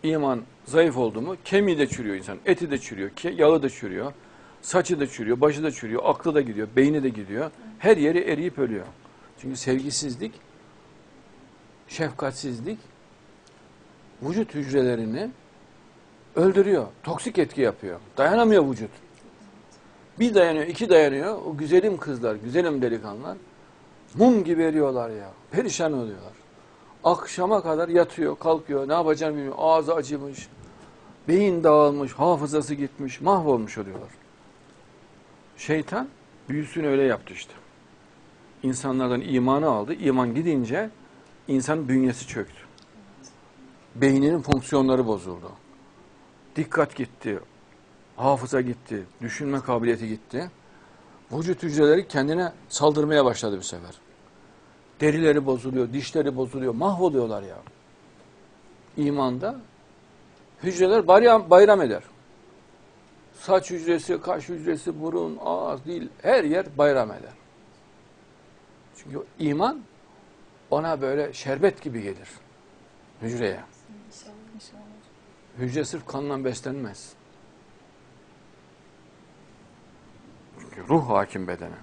İman zayıf oldu mu kemiği de çürüyor insan. Eti de çürüyor, yağı da çürüyor. Saçı da çürüyor, başı da çürüyor, aklı da gidiyor, beyni de gidiyor. Her yeri eriyip ölüyor. Çünkü sevgisizlik, şefkatsizlik vücut hücrelerini öldürüyor. Toksik etki yapıyor. Dayanamıyor vücut. Bir dayanıyor, iki dayanıyor. O güzelim kızlar, güzelim delikanlılar mum gibi eriyorlar ya. Perişan oluyorlar. Akşama kadar yatıyor, kalkıyor. Ne yapacağını bilmiyor. Ağzı acımış. Beyin dağılmış, hafızası gitmiş. Mahvolmuş oluyorlar. Şeytan büyüsünü öyle yaptı işte. İnsanlardan imanı aldı. İman gidince insanın bünyesi çöktü. Beyninin fonksiyonları bozuldu. Dikkat gitti. Hafıza gitti. Düşünme kabiliyeti gitti. Vücut hücreleri kendine saldırmaya başladı bir sefer. Derileri bozuluyor, dişleri bozuluyor. Mahvoluyorlar ya. İmanda hücreler bayram eder. Saç hücresi, kaş hücresi, burun, ağız, dil, her yer bayram eder. Çünkü iman ona böyle şerbet gibi gelir hücreye. Hücre sırf kanla beslenmez. Çünkü ruh hakim bedene.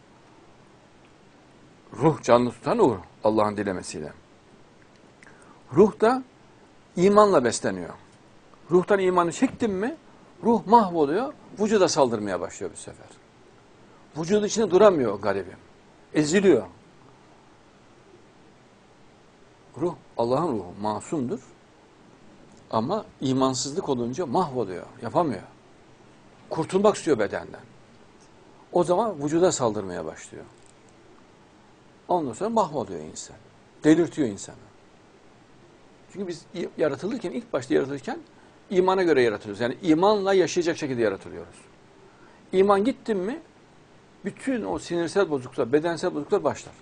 Ruh canlı tutan o Allah'ın dilemesiyle. Ruh da imanla besleniyor. Ruhtan imanı çektin mi ruh mahvoluyor, vücuda saldırmaya başlıyor bir sefer. Vücudu içinde duramıyor garibim. Eziliyor. Ruh, Allah'ın ruhu masumdur. Ama imansızlık olunca mahvoluyor, yapamıyor. Kurtulmak istiyor bedenden. O zaman vücuda saldırmaya başlıyor. Ondan sonra mahvoluyor insan. Delirtiyor insanı. Çünkü biz yaratılırken, ilk başta yaratılırken imana göre yaratılıyoruz. Yani imanla yaşayacak şekilde yaratılıyoruz. İman gittin mi bütün o sinirsel bozukluklar, bedensel bozukluklar başlar.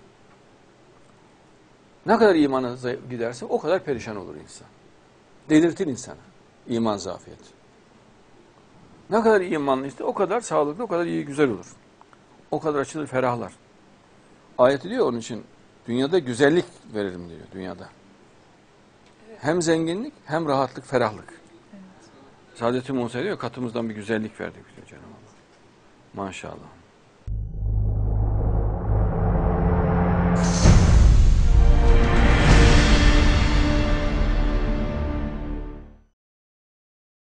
Ne kadar imanı giderse o kadar perişan olur insan. Delirtir insanı. İman zafiyeti. Ne kadar imanlıysa o kadar sağlıklı, o kadar iyi, güzel olur. O kadar açılır, ferahlar. Ayeti diyor onun için dünyada güzellik veririm diyor dünyada. Hem zenginlik hem rahatlık, ferahlık. Evet. Saadet'i Musa diyor katımızdan bir güzellik verdik diyor Cenab-ı Allah. Maşallah.